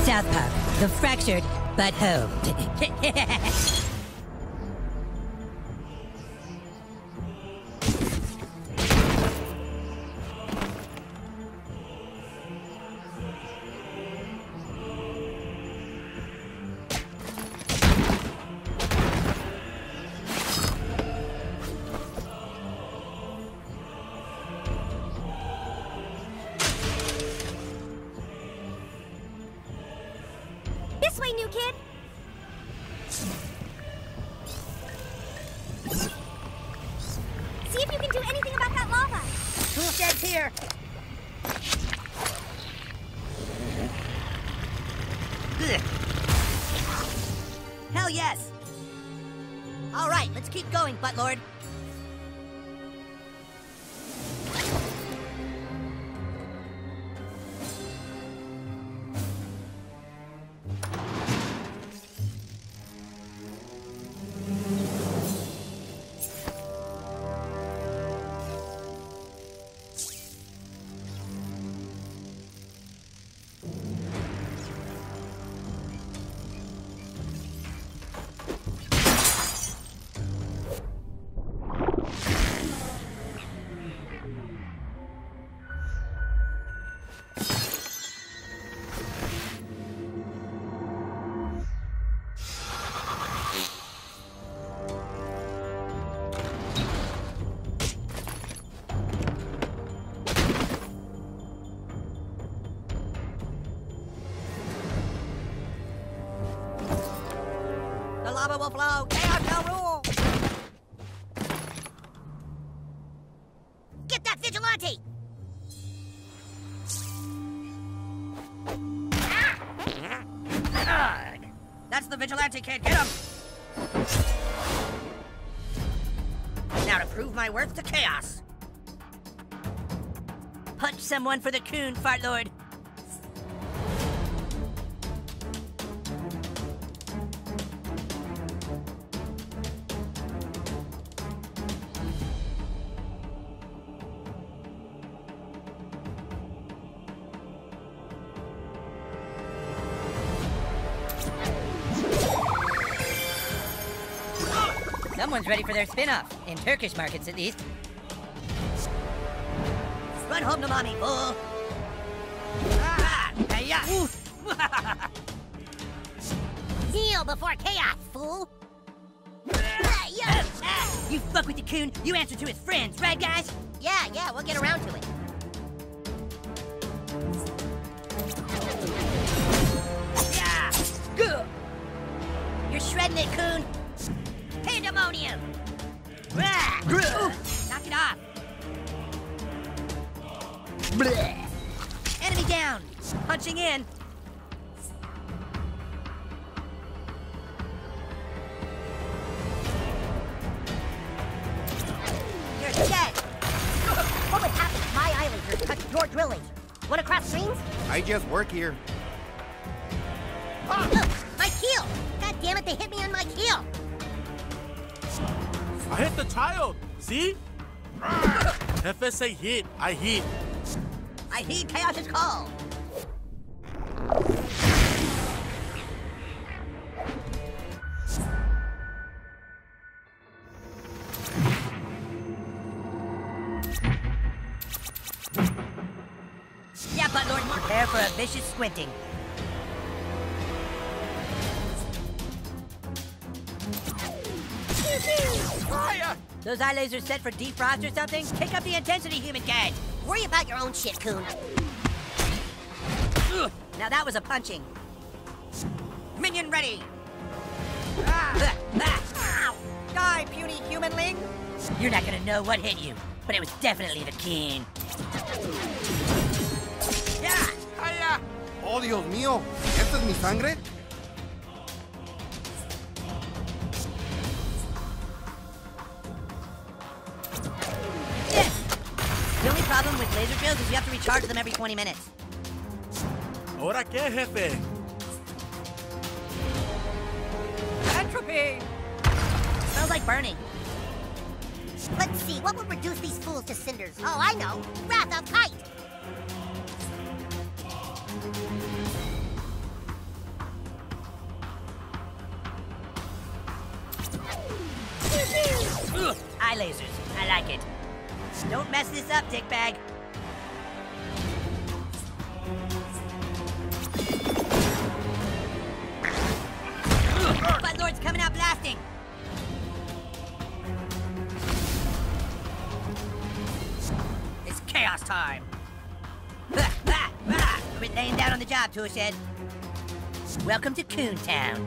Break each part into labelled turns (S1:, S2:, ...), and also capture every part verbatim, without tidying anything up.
S1: South Park, the fractured but home.
S2: This way, new kid! See if you can do anything about that lava!
S1: Tool shed's here! Hell yes! Alright, let's keep going, Buttlord. The lava will flow. Chaos shall rule.
S2: Get that vigilante!
S1: Ugh. That's the vigilante kid. Get him! Now to prove my worth to Chaos. Punch someone for the coon, Fartlord. Someone's ready for their spin-off, in Turkish markets at least. Run home to mommy, fool! Ah, hey-ya.
S2: Kneel before chaos, fool!
S1: You fuck with the coon, you answer to his friends, right guys?
S2: Yeah, yeah, we'll get around to it.
S1: Yeah! Good! You're shredding it, coon! Pandemonium! Ooh, knock it off! Enemy down! Punching in!
S2: You're dead! What would happen if my eye laser touched your drilling? Wanna cross streams?
S3: I just work here.
S2: Oh, look! My keel! God damn it, they hit me on my keel!
S4: I hit the child! See? F S A hit. I hit.
S1: I heed Chaos's call! Yeah, Buttlord, prepare for a vicious squinting.
S3: Fire!
S1: Those eye lasers set for defrost or something? Kick up the intensity, human cat!
S2: Worry about your own shit, coon.
S1: Ugh. Now that was a punching. Minion ready! Ah, ah, ah. Die, puny humanling! You're not gonna know what hit you, but it was definitely the king. Yeah!
S3: ¡Hiya! ¡Oh, Dios mío! ¿Esta es mi sangre?
S1: Yes! The only problem with laser drills is you have to recharge them every twenty minutes.
S4: ¿Ahora qué, jefe?
S1: Entropy! Smells like burning.
S2: Let's see, what would reduce these fools to cinders? Oh, I know! Wrath of Kite!
S1: lasers. I like it. Don't mess this up, dickbag. Buttlord's coming out blasting. It's chaos time. Quit laying down on the job, Toolshed. Welcome to Coontown.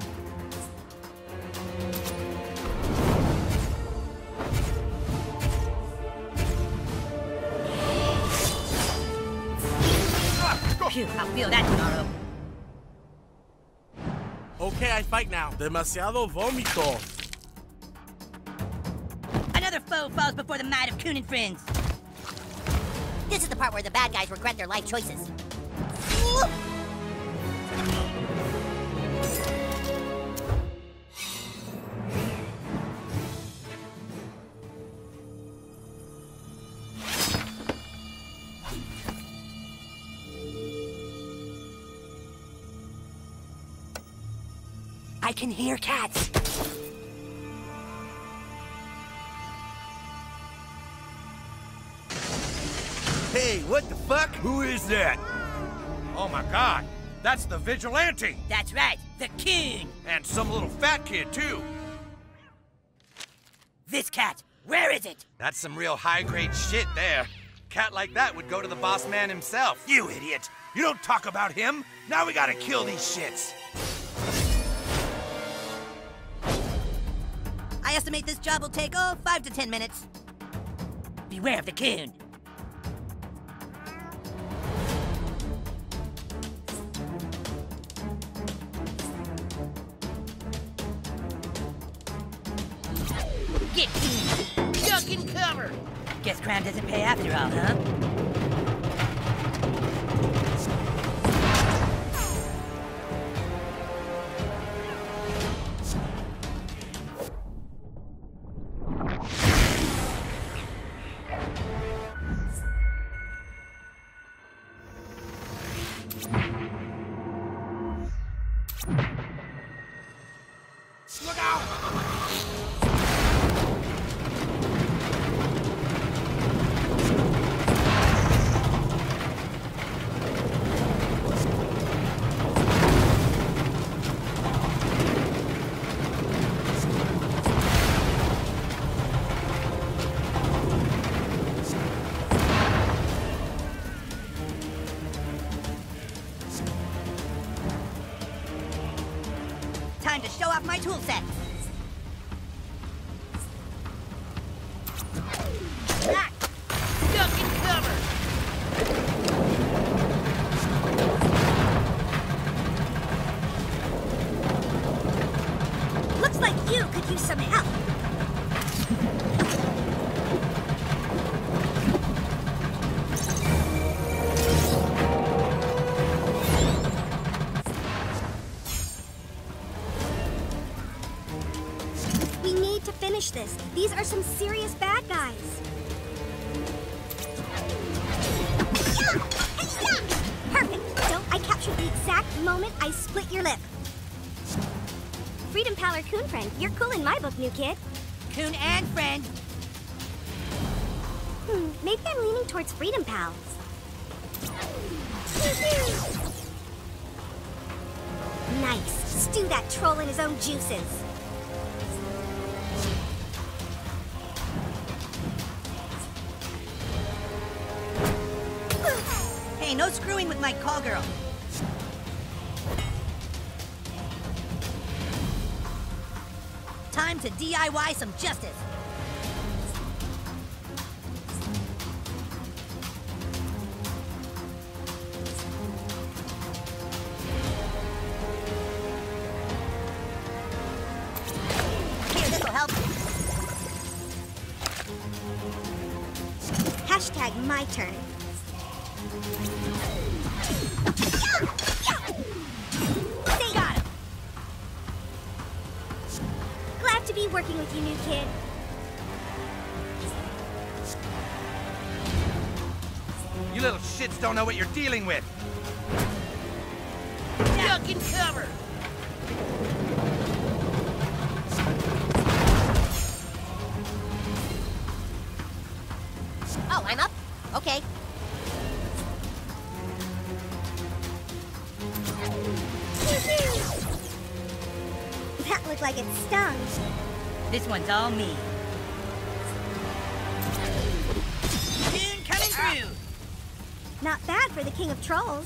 S1: Phew, I'll feel that tomorrow.
S4: Okay, I fight now. Demasiado vómito.
S1: Another foe falls before the might of Coon and friends.
S2: This is the part where the bad guys regret their life choices.
S1: I can hear cats.
S5: Hey, what the fuck? Who is that? Oh my god, that's the Vigilante!
S1: That's right, the Coon.
S5: And some little fat kid, too.
S1: This cat, where is it?
S5: That's some real high-grade shit there. Cat like that would go to the boss man himself. You idiot! You don't talk about him! Now we gotta kill these shits!
S1: I estimate this job will take, oh, five to ten minutes. Beware of the Coon. Get Coon! Duck and cover! Guess crime doesn't pay after all, huh?
S5: Look out!
S1: Time to show off my tool set. Ah! Duck and cover!
S2: Looks like you could use some help. We need to finish this. These are some serious bad guys. Perfect. So I captured the exact moment I split your lip. Freedom Pal or Coon Friend, you're cool in my book, new kid.
S1: Coon and friend.
S2: Hmm, maybe I'm leaning towards Freedom Pals. Nice. Stew that troll in his own juices.
S1: Hey, no screwing with my call girl. Time to D I Y some justice. Here, this'll help.
S2: Hashtag my turn.
S1: They got him.
S2: Glad to be working with you, new kid.
S5: You little shits don't know what you're dealing with.
S1: Duck and cover.
S2: Oh, I'm up? Okay. That looked like it stung.
S1: This one's all me. Coon coming through!
S2: Not bad for the king of trolls.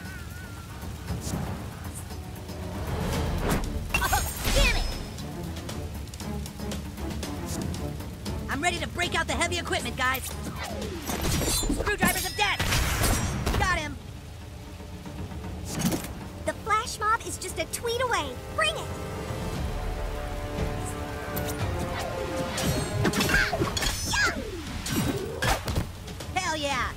S2: Oh, damn it!
S1: I'm ready to break out the heavy equipment, guys. Screwdrivers of death! Got him!
S2: The flash mob is just a tweet away. Bring it!
S1: Hell yeah!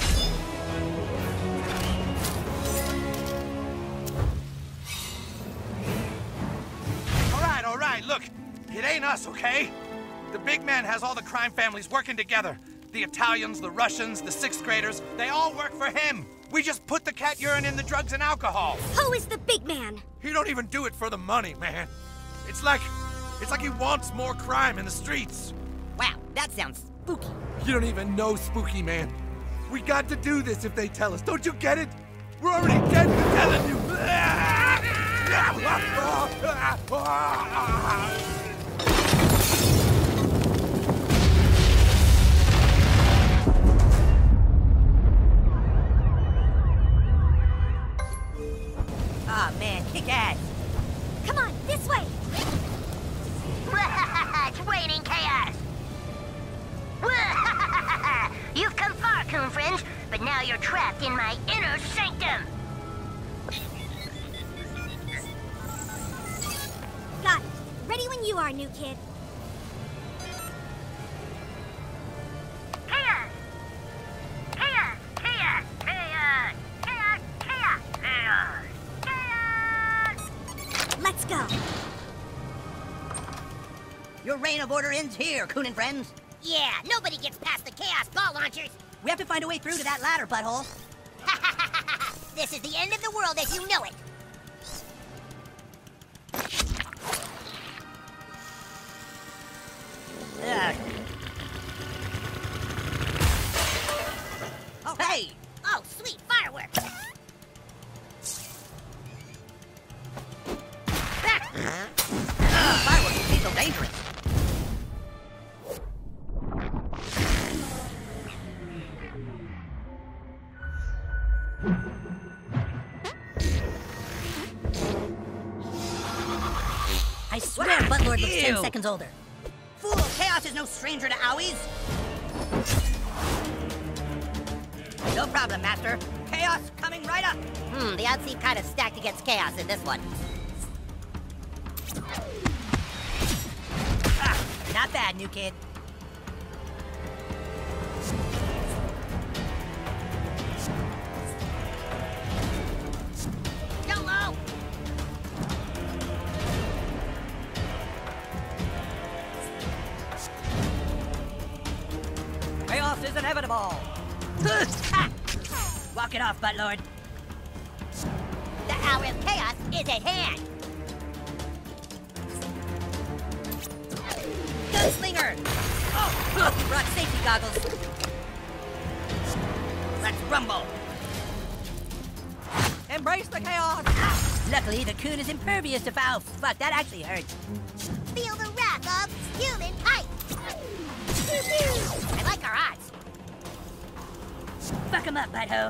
S5: All right, all right, look. It ain't us, okay? The big man has all the crime families working together. The Italians, the Russians, the sixth graders, they all work for him. We just put the cat urine in the drugs and alcohol.
S2: Who is the big man?
S5: He don't even do it for the money, man. It's like, it's like he wants more crime in the streets.
S1: Wow, that sounds spooky.
S3: You don't even know Spooky, man. We got to do this if they tell us. Don't you get it? We're already dead for telling you.
S1: Aw, oh, man, kick ass.
S2: Come on, this way!
S6: It's raining chaos! You've come far, Coon friends, but now you're trapped in my inner sanctum!
S2: Got it. Ready when you are, new kid.
S6: Chaos! Chaos! Chaos! Chaos! Chaos! Chaos! Chaos! Chaos!
S2: Let's go.
S1: Your reign of order ends here, Coon and friends.
S2: Yeah, nobody gets past the chaos ball launchers.
S1: We have to find a way through to that ladder, butthole.
S2: This is the end of the world as you know it.
S1: Ugh. Oh, hey!
S2: Oh, sweet fireworks.
S1: Ugh, fireworks can be so dangerous. I swear Buttlord looks ten
S5: Ew.
S1: seconds older. Fool, Chaos is no stranger to owies. No problem, Master. Chaos coming right up.
S2: Hmm, the odds seem kind of stacked against chaos in this one.
S1: Ah, not bad, new kid.
S2: YOLO!
S1: Chaos is inevitable. Ha! Walk it off, Buttlord.
S2: The hour of chaos is at hand.
S1: Gunslinger! Oh, brought safety goggles. Let's rumble. Embrace the chaos. Luckily, the coon is impervious to foul. Fuck, that actually hurts.
S2: Feel the wrath of humankind. I like our odds.
S1: Fuck him up, butthole.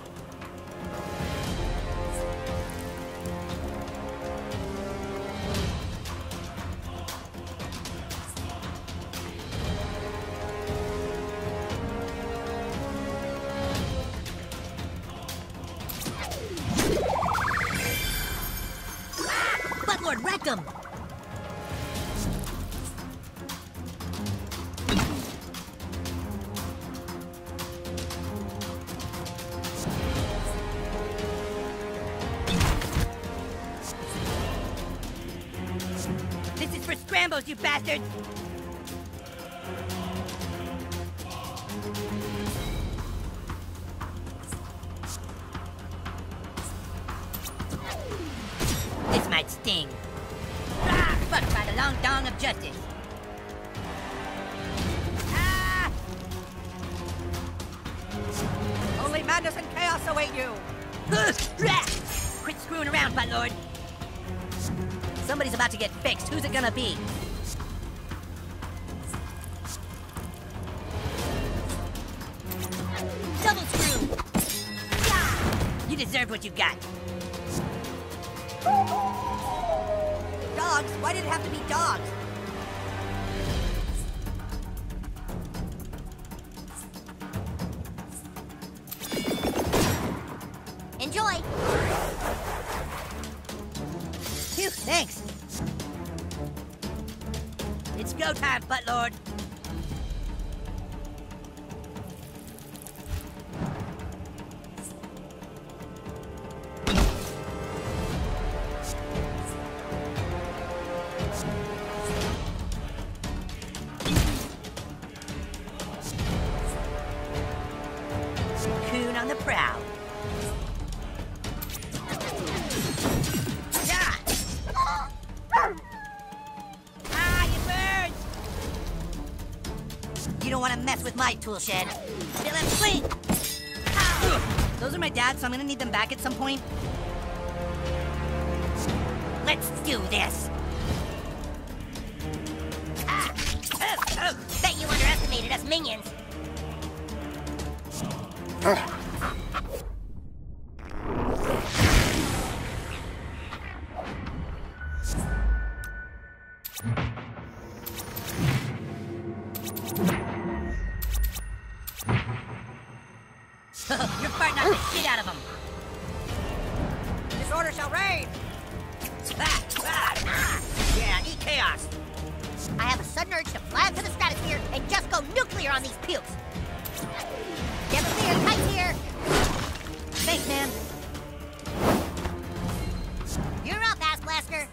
S1: Buttlord wrecked him! This is for Scrambos, you bastards! This might sting. Ah, fucked by the long dong of justice. Ah! Madness and chaos await you! Quit screwing around, Buttlord! Somebody's about to get fixed. Who's it gonna be? Double screw! You deserve what you got. Dogs? Why did it have to be dogs?
S2: Enjoy!
S1: Phew, thanks. It's go time, Buttlord. Coon on the prowl. You don't want to mess with my tool shed. Feel him swing! Ow. Those are my dad's, so I'm gonna need them back at some point. Let's do this!
S6: Ah. Oh, oh. Bet you underestimated us minions.
S1: You're fighting out the shit out of them! Disorder shall reign! Ah, ah, ah. Yeah, eat chaos!
S2: I have a sudden urge to fly up to the stratosphere and just go nuclear on these pukes. Get clear, tight here.
S1: Thanks, man.
S2: You're up, Ass Blaster.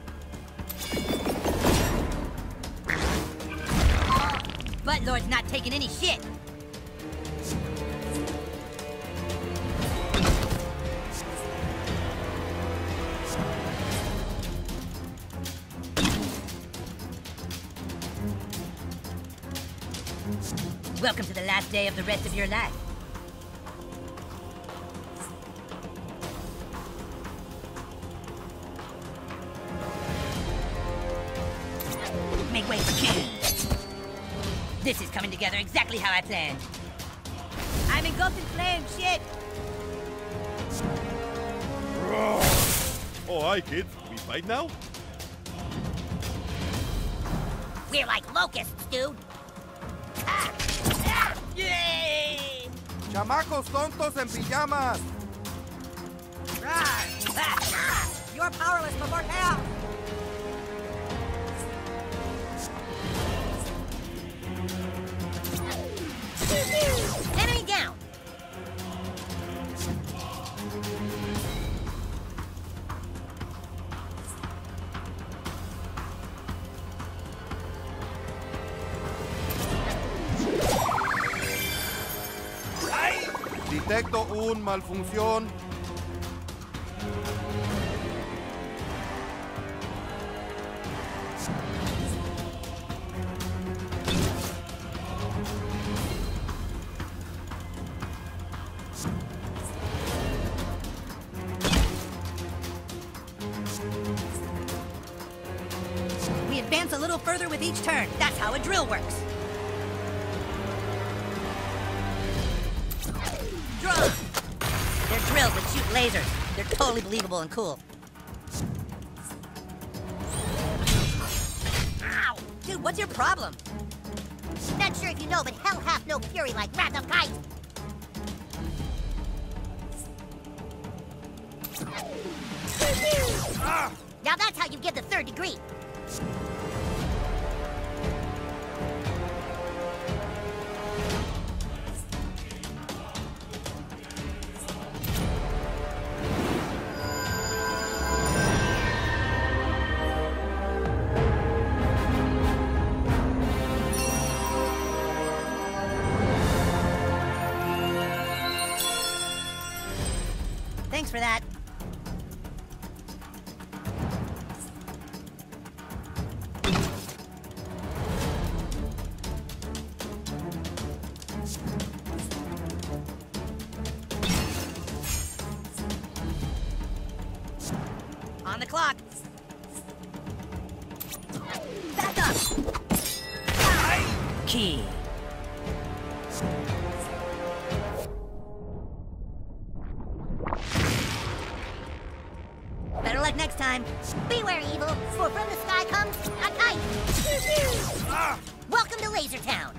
S1: Buttlord's not taking any shit. Welcome to the last day of the rest of your life. Make way for King. This is coming together exactly how I planned. I'm engulfed in flames, shit!
S7: Oh, hi, kids. We fight now?
S2: We're like locusts, dude.
S1: Yay!
S3: Chamacos tontos en pijamas!
S1: You're powerless before chaos!
S2: Enemy down.
S3: Detecto un malfunción.
S1: We advance a little further with each turn. That's how a drill works. Drum! They're drills that shoot lasers. They're totally believable and cool. Ow! Dude, what's your problem?
S2: Not sure if you know, but hell hath no fury like Wrath of Kite.
S3: Ah!
S2: Now that's how you give the third degree.
S1: Thanks for that. next time.
S2: Beware, evil, for from the sky comes a kite.
S5: Ah!
S2: Welcome to Laser Town.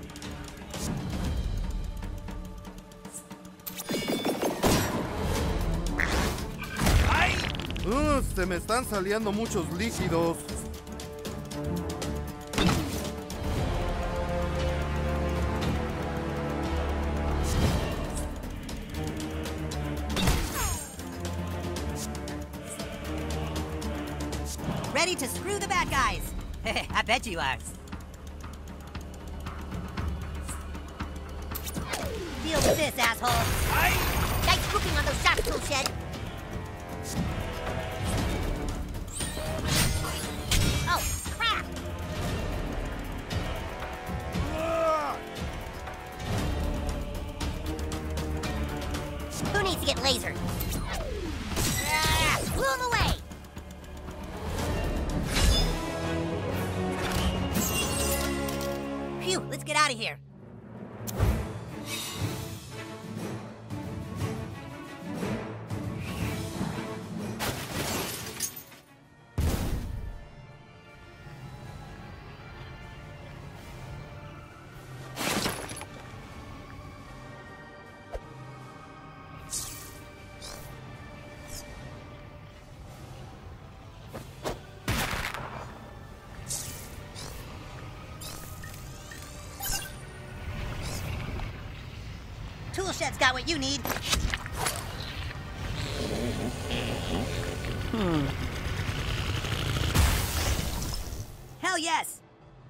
S5: ¡Ay!
S7: Uh, se me están saliendo muchos líquidos.
S1: Ready to screw the bad guys. I bet you are. Deal with this, asshole.
S5: ¡Ay!
S2: Nice cooking on those shots, Toolshed. Oh, crap! Who needs to get lasered? Ah, blew him away!
S1: Phew, let's get out of here. Toolshed's got what you need. Hmm. Hell yes!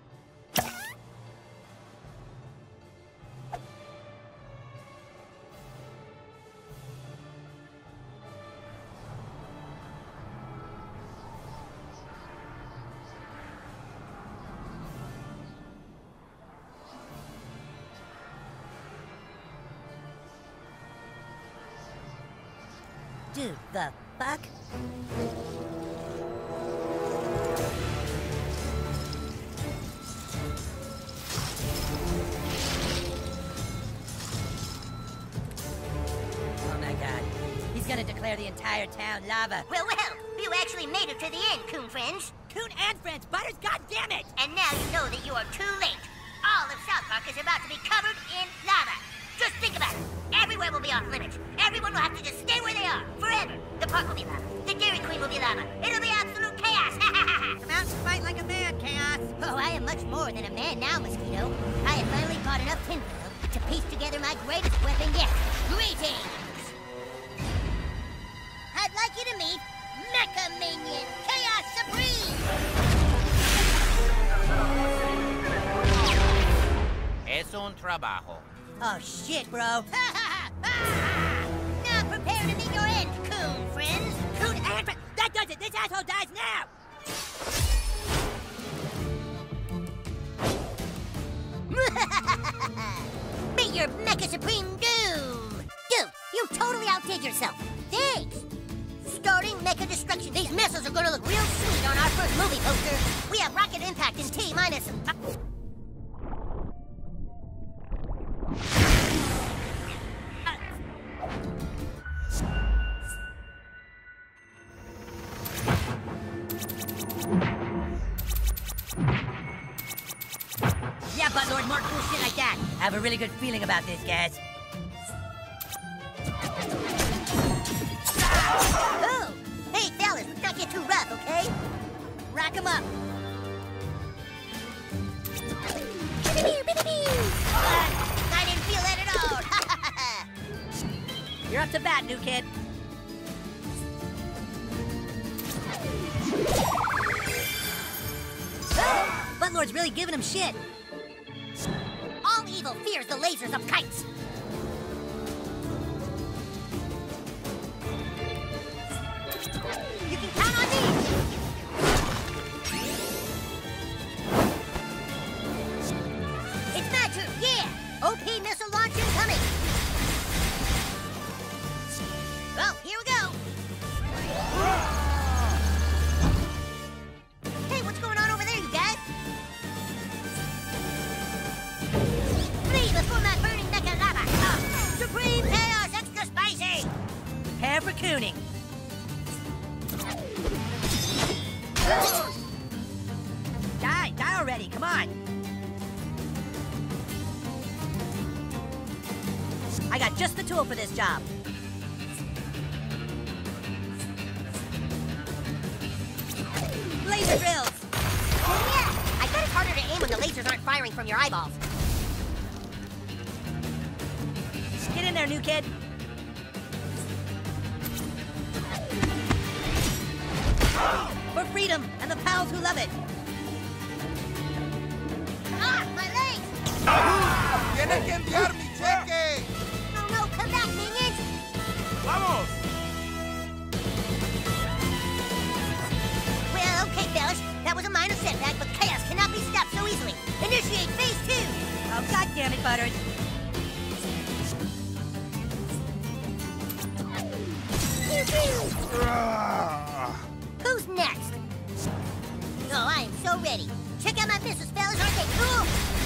S1: Dude, the fuck? Oh my god. He's gonna declare the entire town lava.
S6: Well, well, you actually made it to the end, Coon Friends.
S1: Coon and friends, Butters, goddammit!
S6: And now you know that you are too late. All of South Park is about to be covered in lava. Just think about it. Everywhere will be off limits. Everyone will have to just stay where they are, forever. The park will be lava. The Dairy Queen will be lava. It'll be absolute chaos.
S1: Come out and fight like a man, Chaos!
S2: Oh, I am much more than a man now, Mosquito. I have finally bought enough tinfoil to piece together my greatest weapon yet. Greetings! I'd like you to meet Mecha Minion Chaos Supreme!
S8: Es un trabajo.
S1: Oh shit, bro.
S2: Now prepare to meet your end, Coon Friends!
S1: Coon and friends! That does it! This asshole dies now!
S2: Meet your Mecha Supreme Doom! Dude, you totally outdid yourself. Thanks! Starting Mecha Destruction. These missiles are gonna look real sweet on our first movie poster. We have Rocket Impact in T minus...
S1: Yeah, Buttlord, more cool shit like that. I have a really good feeling about this, guys.
S2: Oh! Hey, fellas, let's not get too rough, okay?
S1: Rack 'em up.
S2: I didn't feel that at all!
S1: You're up to bat, new kid. Buttlord's really giving him shit.
S2: All evil fears the lasers of kites. You can count on me! It's my turn, yeah! O P missile launch incoming! Well, here we go! Hey, what's going on over there, you guys? Flee before my burning mecha lava! Oh, Supreme Chaos Extra Spicy!
S1: Prepare for cooning. Die, die already, come on. I got just the tool for this job. Laser drills!
S2: Yeah! I bet it's harder to aim when the lasers aren't firing from your eyeballs.
S1: Get in there, new kid. For freedom and the pals who love it.
S2: Ah, my legs!
S7: ¡Tiene que enviar mi cheque!
S2: Oh no, come back, minions!
S4: ¡Vamos!
S2: Well, okay, fellas. That was a minor setback, but chaos cannot be stopped so easily. Initiate phase two!
S1: Oh, God damn it, Butters.
S2: Who's next? Oh, I am so ready. Check out my missiles, fellas. Aren't they cool?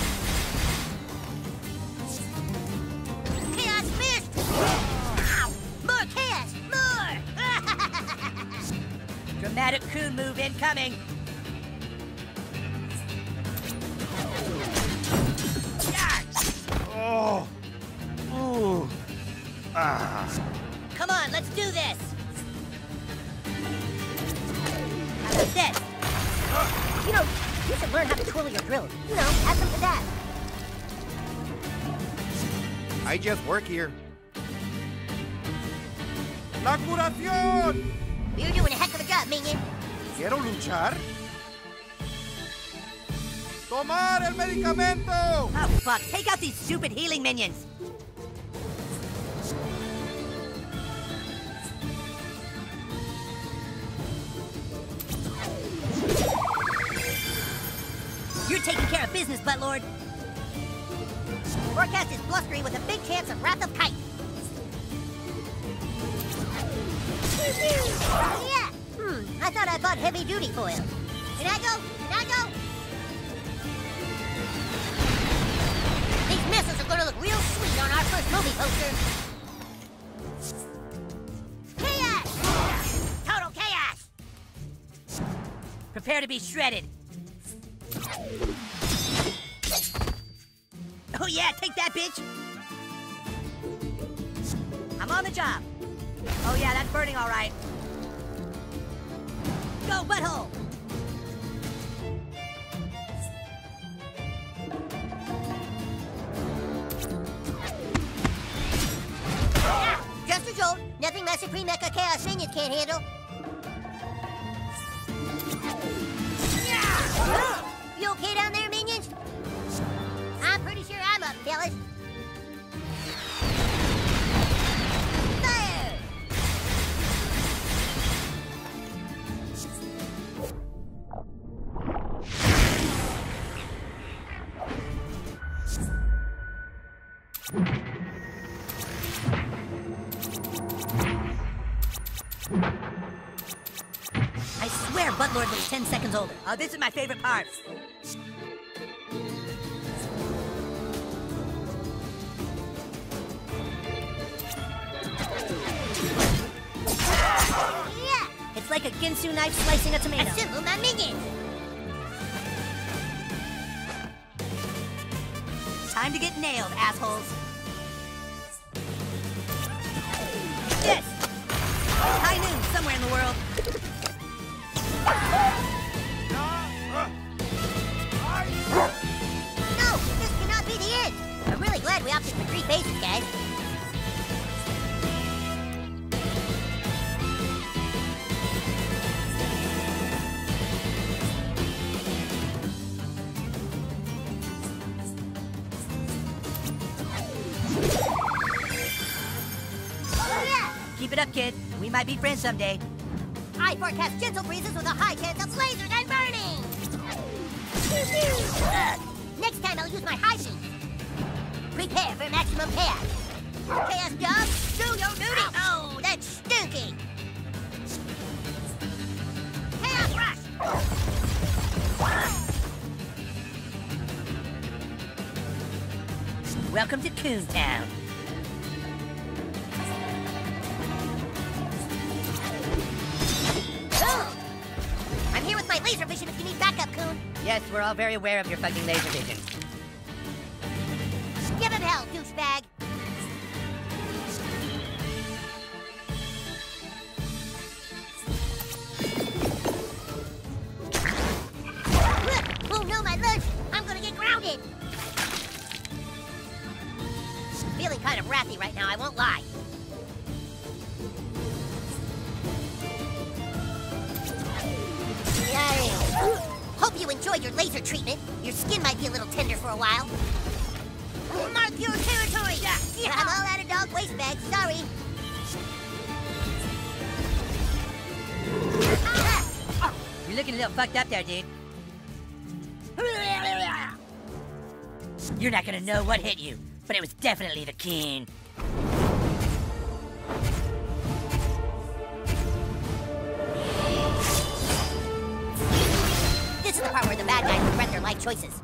S2: Chaos missed! Ow! More chaos! More!
S1: Dramatic coon move incoming.
S3: Oh. Ooh. Ah.
S1: Come on, let's do this. How about this?
S2: You know, you should learn how to twiddle your drill. You know, have some to that.
S7: I just work here. ¡La curación!
S2: You're doing a heck of a job, minion.
S7: ¿Quiero luchar? ¡Tomar el medicamento!
S1: Oh, fuck. Take out these stupid healing minions. You're taking care of business, Buttlord.
S2: Forecast is blustery with a big chance of Wrath of Kite. Yeah! Hmm, I thought I bought heavy-duty foil. Can I go? Can I go? These missiles are gonna look real sweet on our first movie poster. Chaos! Total chaos!
S1: Prepare to be shredded. Oh yeah, take that, bitch! I'm on the job. Oh yeah, that's burning all right. Go, butthole!
S2: Just as old, nothing my Supreme Mecha Chaos Minions can't handle. You okay down there, minions? I'm pretty sure I'm up, fellas. Fire!
S1: I swear Buttlord looks ten seconds older. Oh, this is my favorite part.
S2: Yeah!
S1: It's like a Ginsu knife slicing a tomato.
S2: Assemble my minions!
S1: Time to get nailed, assholes. Yes! High noon, somewhere in the world.
S2: No! This cannot be the end! I'm really glad we opted for three phases, guys.
S1: Keep it up, kid. We might be friends someday.
S2: I forecast gentle breezes with a high chance of lasers and burning! Ugh. Next time I'll use my high beam. Prepare for maximum chaos. Chaos dogs, do your duty! Oh, that's stinky! Chaos rush!
S1: Welcome to Coontown.
S2: I'm here with my
S1: Yes, we're all very aware of your fucking laser vision.
S2: Give him hell, douchebag! Oh no, my lunch! I'm gonna get grounded! Feeling kind of wrathy right now, I won't lie. Yay. Hope you enjoyed your laser treatment. Your skin might be a little tender for a while. Mark your territory! Yeah, yeah. I'm all out of dog waste bags, sorry. Ah.
S1: You're looking a little fucked up there, dude. You're not gonna know what hit you, but it was definitely the king.
S2: This is the part where the bad guys regret their life choices.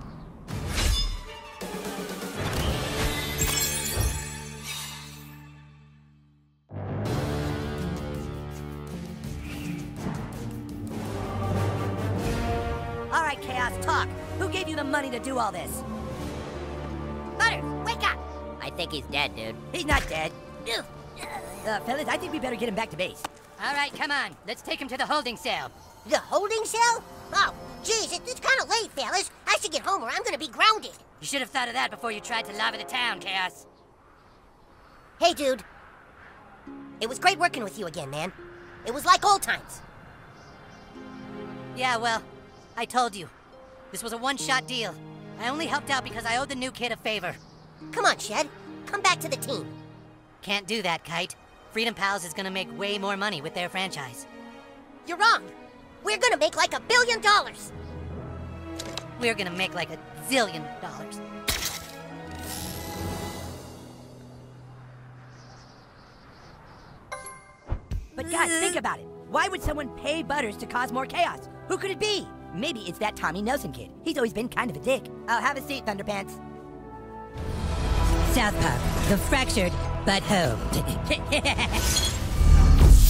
S1: All right, Chaos, talk. Who gave you the money to do all this?
S2: Butters, wake up!
S1: I think he's dead, dude. He's not dead. Uh, fellas, I think we better get him back to base. All right, come on. Let's take him to the holding cell.
S2: The holding cell? Oh, geez, it, it's kind of late, fellas. I should get home or I'm gonna be grounded.
S1: You should have thought of that before you tried to lava the town, Chaos.
S2: Hey, dude. It was great working with you again, man. It was like old times.
S1: Yeah, well, I told you. This was a one-shot deal. I only helped out because I owed the new kid a favor.
S2: Come on, Shed. Come back to the team.
S1: Can't do that, Kite. Freedom Pals is gonna make way more money with their franchise.
S2: You're wrong. We're gonna make like a billion dollars.
S1: We're gonna make like a zillion dollars. But guys, think about it. Why would someone pay Butters to cause more chaos? Who could it be? Maybe it's that Tommy Nelson kid. He's always been kind of a dick. Oh, have a seat, Thunderpants. South Park, the fractured but home.